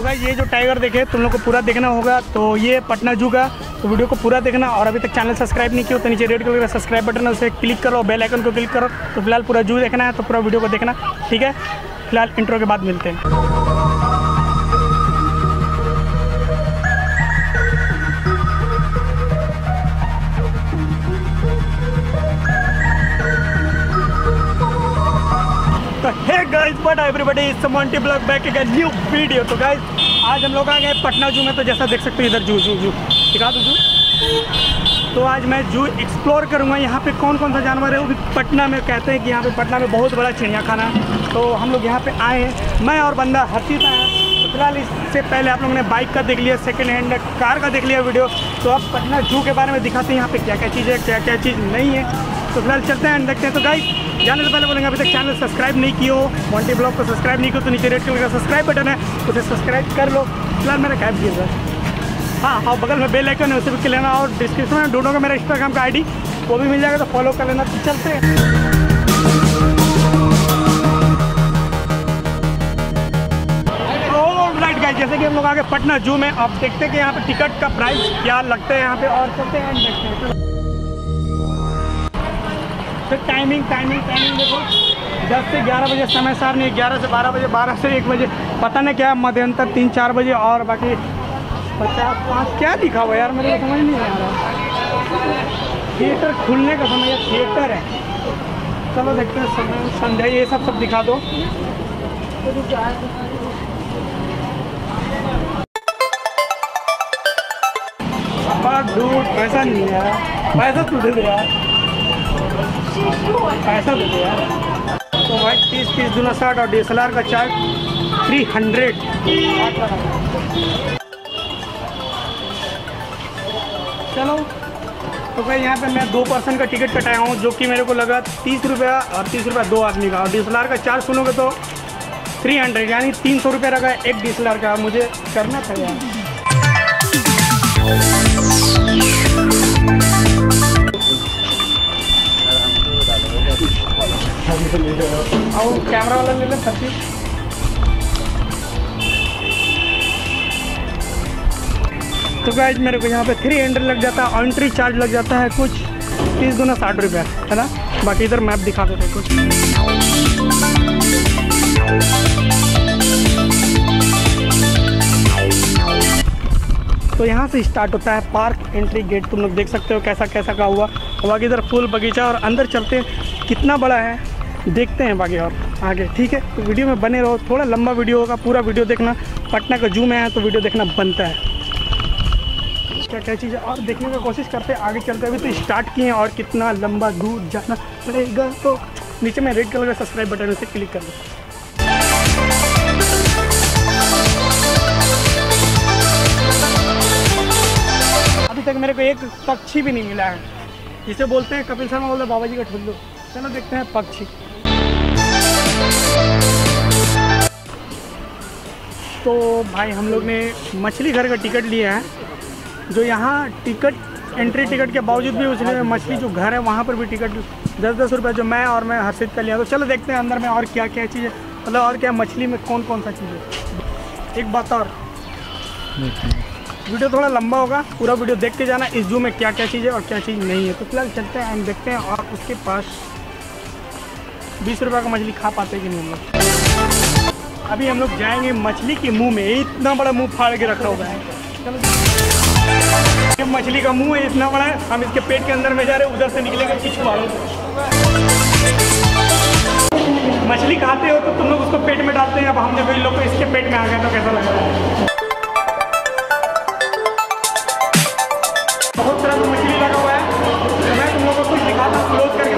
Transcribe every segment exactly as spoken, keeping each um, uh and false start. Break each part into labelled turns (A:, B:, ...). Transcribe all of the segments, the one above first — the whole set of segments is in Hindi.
A: गाइस ये जो टाइगर देखे तुम लोग को पूरा देखना होगा, तो ये पटना जू का, तो वीडियो को पूरा देखना। और अभी तक चैनल सब्सक्राइब नहीं किया तो नीचे रेड कलर का सब्सक्राइब बटन है, उसे क्लिक करो, बेल आइकन को क्लिक करो। तो फिलहाल पूरा जू देखना है तो पूरा वीडियो को देखना, ठीक है। फिलहाल इंट्रो के बाद मिलते हैं। तो hey guys what everybody, it's Monty blog back again new video. तो गाइस आज हम लोग आ गए पटना जू में, तो जैसा देख सकते हो इधर जू जू जू दिखा दो जू। तो आज मैं जू एक्सप्लोर करूंगा, यहाँ पे कौन कौन सा जानवर है वो भी पटना में। कहते हैं कि यहाँ पे पटना में बहुत बड़ा चिड़ियाखाना है, तो हम लोग यहाँ पे आए हैं, मैं और बंदा हर्षित आया। तो फिलहाल इससे पहले आप लोगों ने बाइक का देख लिया, सेकेंड हैंड कार का देख लिया वीडियो, तो अब पटना जू के बारे में दिखाते हैं यहाँ पे क्या क्या चीज़ है, क्या क्या चीज़ नहीं है। तो फिलहाल चलते हैं देखते हैं। तो गाइस जाने से पहले बोलेंगे अभी तक चैनल सब्सक्राइब नहीं किया हो, मोंटी ब्लॉग को सब्सक्राइब नहीं किया तो नीचे रेड कलर का सब्सक्राइब बटन है, उसे सब्सक्राइब कर लो। फिलहाल मेरा कैब दिया सर, हाँ हाँ बगल में बेल आइकन है उसे भी कर लेना, और डिस्क्रिप्शन में ढूंढोगे मेरा इंस्टाग्राम का आईडी, वो भी मिल जाएगा, तो फॉलो कर लेना। तो चलते हैं। राइट गाइस, जैसे कि हम लोग आगे पटना जू में, आप देखते हैं कि यहाँ पे टिकट का प्राइस क्या लगता है यहाँ पे, और चलते हैं देखते हैं। फिर टाइमिंग टाइमिंग टाइमिंग देखो, दस से ग्यारह बजे समय सार नहीं, ग्यारह से बारह बजे, बारह से एक बजे, पता नहीं क्या मध्यांतर तीन चार बजे, और बाकी पचास पाँच क्या लिखा हुआ यार मेरे को समझ नहीं आ रहा। थिएटर खुलने का समय, थिएटर है। चलो देखते हैं समय संध्या, ये सब सब दिखा दो। दूर पैसा नहीं है यार, पैसा तो दे दे यार, पैसा दे दे यार। तो भाई तीस तीस दूना साठ, और डी एस एल आर का चार्ज थ्री हंड्रेड। चलो तो भाई यहाँ पे मैं दो पर्सन का टिकट कटाया हूँ, जो कि मेरे को लगा तीस रुपया, और तीस रुपया दो आदमी का, और डी एस एल आर का चार्ज सुनोगे तो थ्री हंड्रेड यानी तीन सौ रुपये लगा एक डी एस एल आर का। मुझे करना था यार। और कैमरा वाला ले ले सच्ची। तो गाइस मेरे को यहाँ पे थ्री हंड्रेड लग जाता है, एंट्री चार्ज लग जाता है कुछ तीस गुना साठ रुपया, है ना। बाकी इधर मैप दिखा देते कुछ। तो यहाँ से स्टार्ट होता है पार्क एंट्री गेट, तुम लोग देख सकते हो कैसा कैसा का हुआ। और बाकी इधर फूल बगीचा, और अंदर चलते हैं कितना बड़ा है देखते हैं बाकी और आगे, ठीक है। तो वीडियो में बने रहो, थोड़ा लंबा वीडियो होगा, पूरा वीडियो देखना। पटना का जू में है तो वीडियो देखना बनता है। क्या क्या चीज़ है और देखने की कोशिश करते हैं, आगे चलते। अभी तो स्टार्ट किए हैं और कितना लंबा दूर जाना पड़ेगा। तो नीचे में रेड कलर का सब्सक्राइब बटन है, उसे क्लिक कर दो। अभी तक मेरे को एक पक्षी भी नहीं मिला है, जिसे बोलते हैं कपिल शर्मा बोलते बाबा जी का ठुल्लू। चलो देखते हैं पक्षी। तो भाई हम लोग ने मछली घर का टिकट लिया है, जो यहाँ टिकट एंट्री टिकट के बावजूद भी उसने मछली जो घर है वहाँ पर भी टिकट दस दस रुपये, जो मैं और मैं हर्षित का लिया। तो चलो देखते हैं अंदर में और क्या क्या चीज़ है, मतलब और क्या मछली में कौन कौन सा चीज़ है। एक बात और, वीडियो थोड़ा लंबा होगा, पूरा वीडियो देख के जाना इस जू में क्या क्या चीज़ है और क्या चीज़ नहीं है। तो फिलहाल चलते हैं, हम देखते हैं। और उसके पास बीस रुपये का मछली खा पाते कि नहीं हम लोग। अभी हम लोग जाएंगे मछली के मुंह में, इतना बड़ा मुंह फाड़ के रखा हुआ है। चलो मछली का मुंह है इतना बड़ा है, हम इसके पेट के अंदर में जा रहे हैं, उधर से निकलेगा पिछवाड़ों। मछली खाते हो तो तुम लोग उसको पेट में डालते हैं, अब हम जब इन लोग को इसके पेट में आ गए तो कैसा लग रहा है। बहुत तरह का मछली लगा हुआ है, तो मैं तुम लोगों को कुछ दिखाता हूँ क्लोज करके।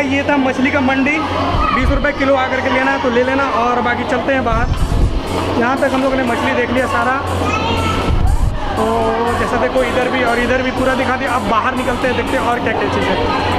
A: भाई ये था मछली का मंडी, बीस रुपये किलो आकर के लेना है तो ले लेना। और बाकी चलते हैं बाहर। यहाँ तक हम लोगों ने मछली देख लिया सारा, तो जैसा देखो इधर भी और इधर भी पूरा दिखा दिया। अब बाहर निकलते हैं, देखते हैं और क्या क्या चीज़ है।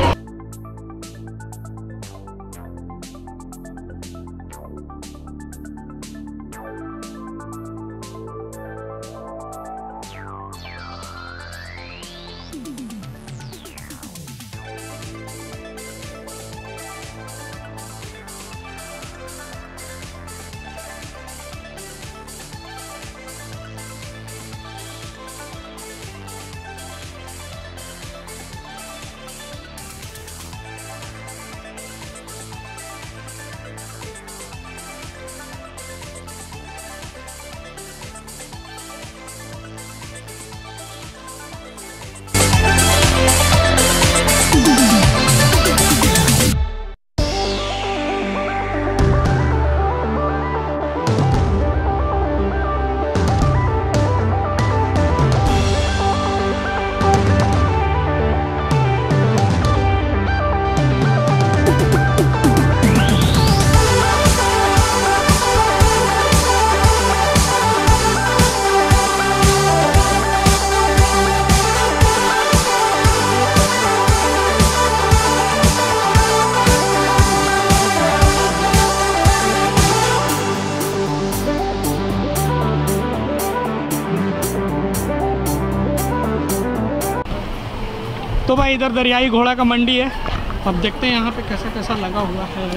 A: तो भाई इधर दरियाई घोड़ा का मंडी है। अब देखते हैं यहाँ पे कैसा कैसा लगा हुआ है।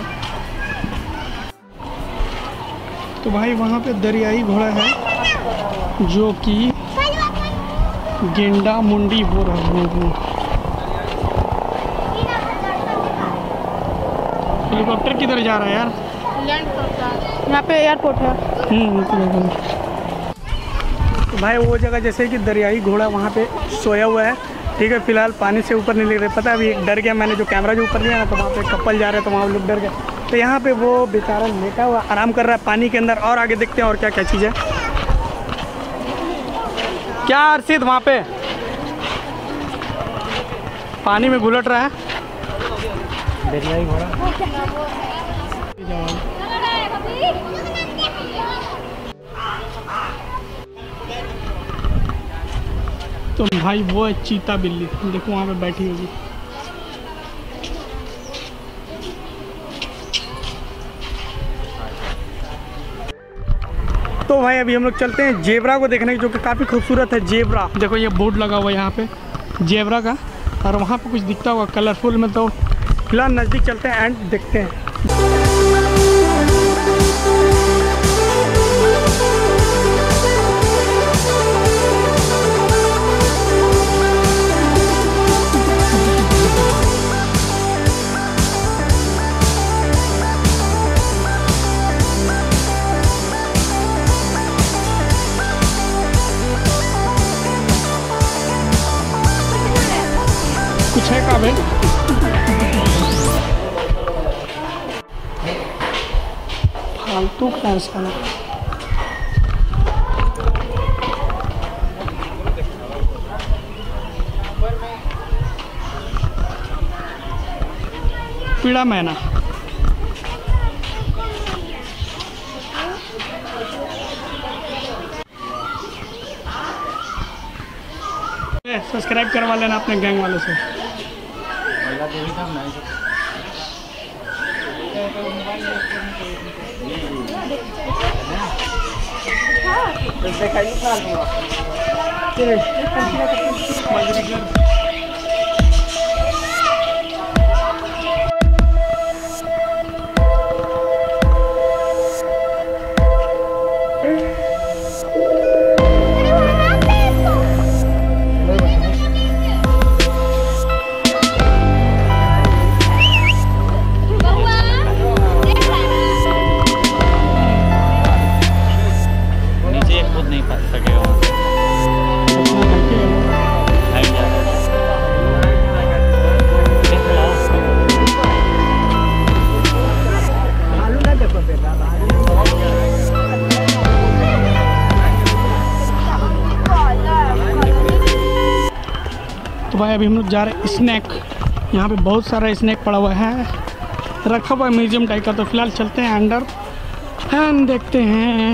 A: तो भाई वहाँ पे दरियाई घोड़ा है जो कि गेंडा मुंडी बोल रहा है। हेलीकॉप्टर किधर जा रहा है यार? लैंड करता है यहाँ पे, एयरपोर्ट है। तो भाई वो जगह जैसे कि दरियाई घोड़ा वहाँ पे सोया हुआ है, ठीक है। फिलहाल पानी से ऊपर नहीं ले रहे, पता अभी डर गया मैंने, जो कैमरा जो ऊपर लिया ना तो वहाँ पे कपल जा रहे हैं तो वहाँ लोग डर गए। तो यहाँ पे वो बेचारा लेटा हुआ आराम कर रहा है पानी के अंदर। और आगे देखते हैं और क्या क्या चीज़ है। क्या अर्षित वहाँ पे पानी में घुलट रहा है दरियाई घोड़ा। तो भाई वो है चीता बिल्ली, देखो वहाँ पे बैठी होगी। तो भाई अभी हम लोग चलते हैं जेबरा को देखने, जो कि काफ़ी खूबसूरत है। जेबरा देखो, ये बोर्ड लगा हुआ है यहाँ पे जेबरा का, और वहाँ पे कुछ दिखता होगा कलरफुल में। तो फिलहाल नज़दीक चलते हैं एंड देखते हैं। कुछ है का भाई? फालतू फ्रेंड्स का ना। पीड़ा मैना सब्सक्राइब करवा लेना अपने गैंग वालों से। तो भाई अभी हम लोग जा रहे हैं स्नैक यहाँ पे बहुत सारा स्नैक पड़ा हुआ है, रखा हुआ है म्यूजियम टाइप का। तो फिलहाल चलते हैं अंदर एंड देखते हैं।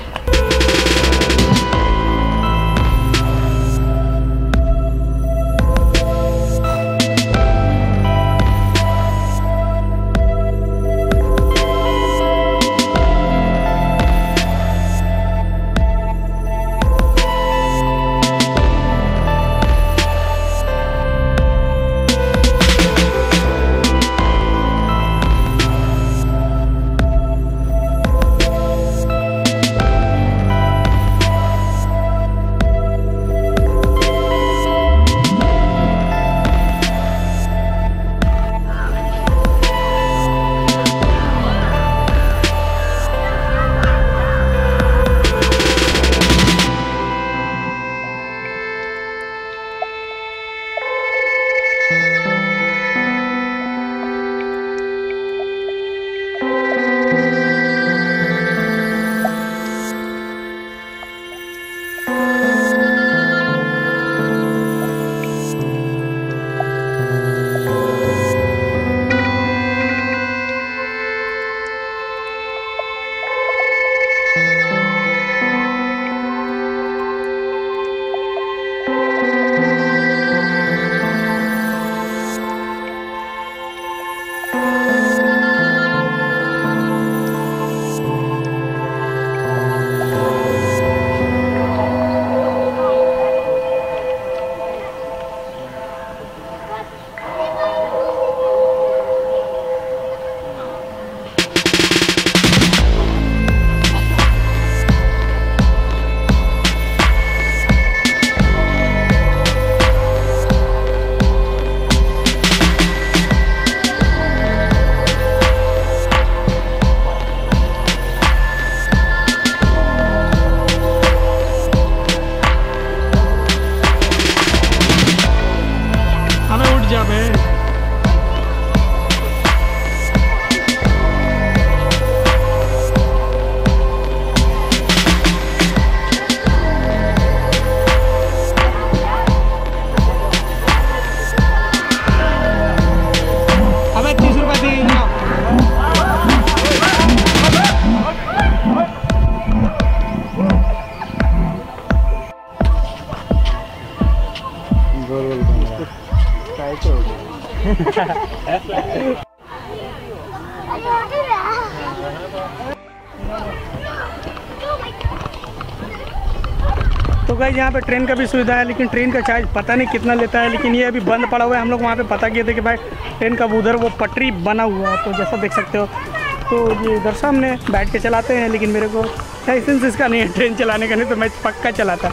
A: तो गाइस यहाँ पे ट्रेन का भी सुविधा है, लेकिन ट्रेन का चार्ज पता नहीं कितना लेता है, लेकिन ये अभी बंद पड़ा हुआ है। हम लोग वहाँ पे पता किए थे कि भाई ट्रेन का उधर वो पटरी बना हुआ है, तो जैसा देख सकते हो। तो ये इधर सामने बैठ के चलाते हैं, लेकिन मेरे को लाइसेंस इसका नहीं है ट्रेन चलाने का, नहीं तो मैं पक्का चलाता।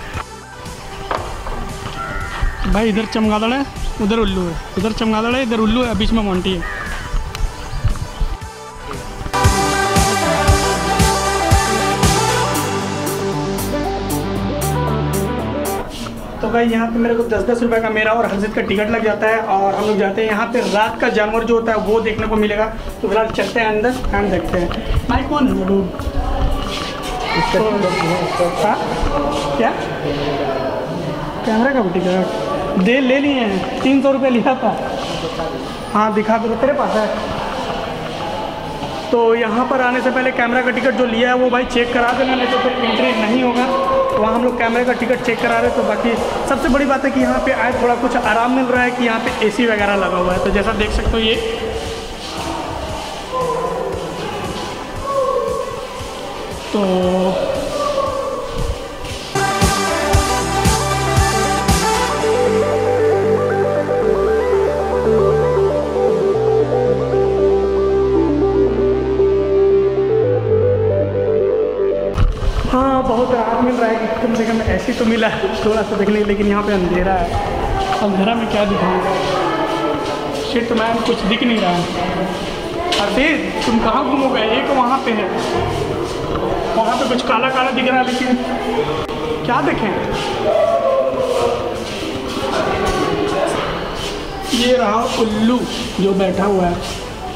A: भाई इधर चमगादड़ है, उधर उल्लू है, उधर चमगादड़ है, इधर उल्लू है, बीच में मोंटी है। तो भाई यहाँ पे मेरे को दस दस रुपये का मेरा और हर्षित का टिकट लग जाता है, और हम लोग जाते हैं यहाँ पे रात का जानवर जो होता है वो देखने को मिलेगा। तो फिलहाल चलते हैं अंदर, हम देखते हैं। भाई कौन है वो? हाँ क्या कैमरा का भी टिकट दे ले लिए हैं, तीन सौ रुपये लिया था। हाँ दिखा दो, तेरे पास है। तो यहाँ पर आने से पहले कैमरा का टिकट जो लिया है वो भाई चेक करा देना, नहीं तो फिर एंट्री नहीं होगा। तो वहाँ हम लोग कैमरे का टिकट चेक करा रहे हैं। तो बाकी सबसे बड़ी बात है कि यहाँ पे आए थोड़ा कुछ आराम मिल रहा है कि यहाँ पे एसी वगैरह लगा हुआ है। तो जैसा देख सकते हो ये तो हाँ बहुत राहत मिल रहा है कि कम से कम ऐसी तो मिला है थोड़ा सा देखने, लेकिन यहाँ पे अंधेरा है। अंधेरा में क्या दिखाऊँ, शिट मैम कुछ दिख नहीं रहा है। अरे तुम कहाँ घूमोगे, एक वहाँ पे है, वहाँ पे कुछ काला काला दिख रहा है, लेकिन क्या देखें। ये रहा उल्लू जो बैठा हुआ है।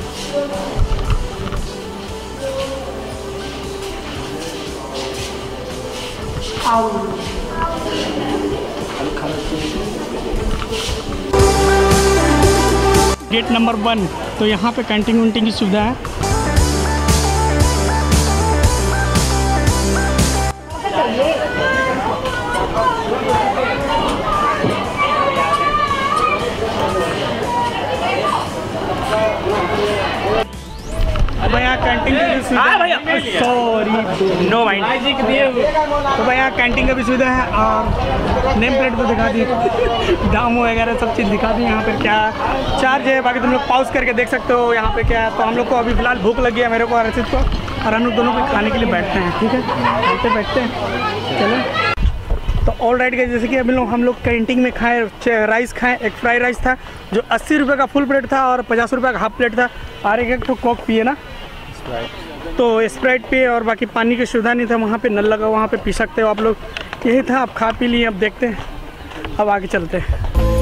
A: आओ गेट नंबर वन। तो यहाँ पे कैंटीन वैंटीन की सुविधा है। तो यहाँ कैंटीन की भी सुविधा है। Sorry no mind. तो भाई यहाँ कैंटीन का भी सुविधा है और नेम प्लेट तो दिखा दी, दाम वगैरह सब चीज़ दिखा दी। यहाँ पर क्या चार्ज है बाकी तुम लोग पॉज करके देख सकते हो यहाँ पे क्या है। तो हम लोग को अभी फिलहाल भूख लगी है, मेरे को और रशीद को, और हम लोग दोनों को खाने के लिए बैठते हैं। ठीक है, बैठते बैठते हैं चलो। तो ऑल राइट गए, जैसे कि अभी लोग हम लोग कैंटीन में खाए राइस खाएँ। एक फ्राई राइस था जो अस्सी रुपये का फुल प्लेट था और पचास रुपये का हाफ प्लेट था, और एक एक तो कोक पिए ना, तो स्प्राइट पिए, और बाकी पानी की सुविधा नहीं था। वहाँ पे नल लगा, वहाँ पे पी सकते हो आप लोग। यही था, अब खा पी लिए। अब देखते हैं, अब आगे चलते हैं।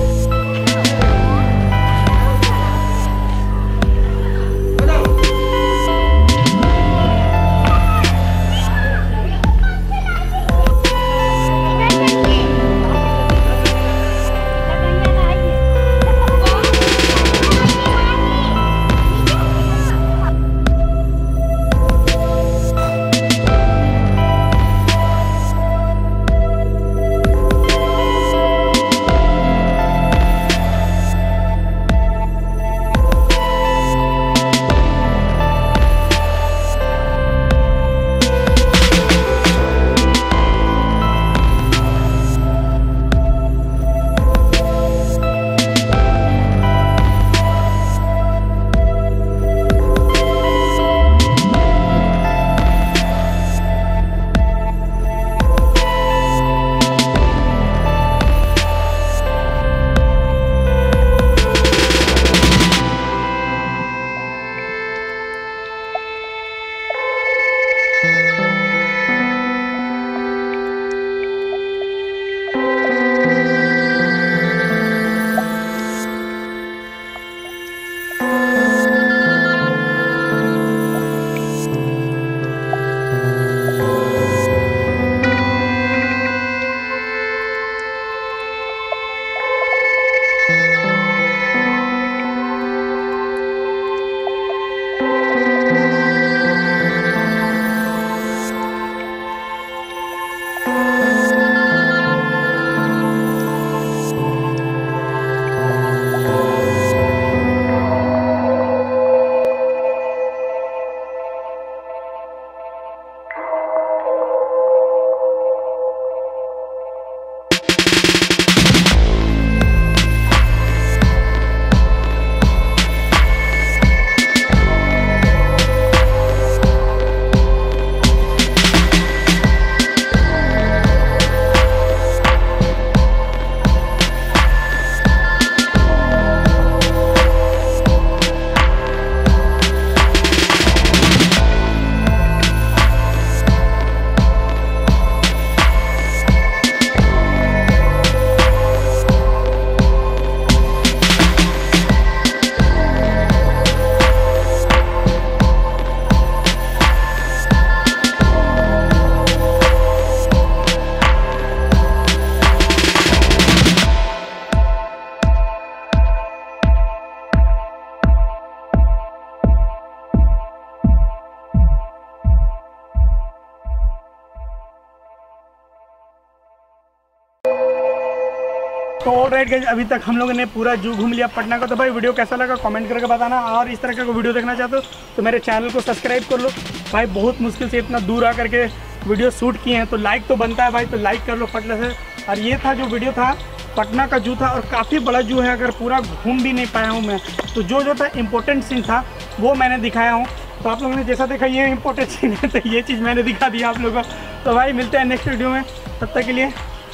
A: तो ऑल राइट गाइस, अभी तक हम लोगों ने पूरा जू घूम लिया पटना का। तो भाई वीडियो कैसा लगा कमेंट करके बताना, और इस तरह का वीडियो देखना चाहते हो तो मेरे चैनल को सब्सक्राइब कर लो। भाई बहुत मुश्किल से इतना दूर आकर के वीडियो शूट किए हैं, तो लाइक तो बनता है भाई, तो लाइक कर लो फटले से। और ये था जो वीडियो था पटना का जू था, और काफ़ी बड़ा जू है, अगर पूरा घूम भी नहीं पाया हूँ मैं, तो जो जो था इम्पोर्टेंट सीन था वो मैंने दिखाया हूँ। तो आप लोगों ने जैसा देखा ये इम्पोर्टेंट सीन है, तो ये चीज़ मैंने दिखा दिया आप लोगों को। तो भाई मिलते हैं नेक्स्ट वीडियो में, तब तक के लिए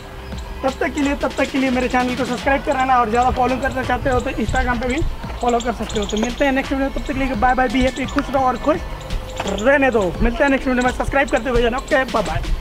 A: तब तक के लिए तब तक के लिए मेरे चैनल को सब्सक्राइब कराना, और ज़्यादा फॉलो करना चाहते हो तो इंस्टाग्राम पे भी फॉलो कर सकते हो। तो मिलते हैं नेक्स्ट वीडियो, तब तक के लिए बाय बाय, बी हैप्पी, खुश रहो और खुश रहने दो। मिलते हैं नेक्स्ट वीडियो में, सब्सक्राइब करते हुए जाना। Okay bye bye.